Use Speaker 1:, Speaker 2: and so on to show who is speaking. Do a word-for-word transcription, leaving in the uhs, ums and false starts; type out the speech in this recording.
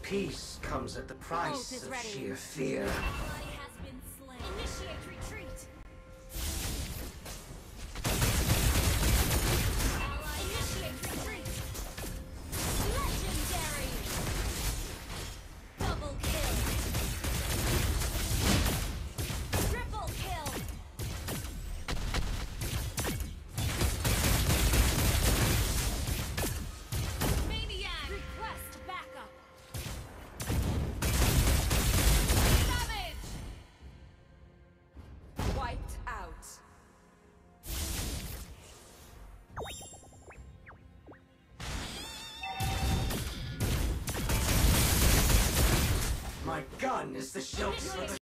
Speaker 1: Peace comes at the price
Speaker 2: is
Speaker 1: of
Speaker 2: ready.
Speaker 1: sheer fear.
Speaker 2: Ally has been slain. Initiate retreat. Ally initiate retreat. Legendary. Double kill. Triple kill. Maniac. Request backup. Savage.
Speaker 3: Wiped out.
Speaker 1: My gun is the shelter for the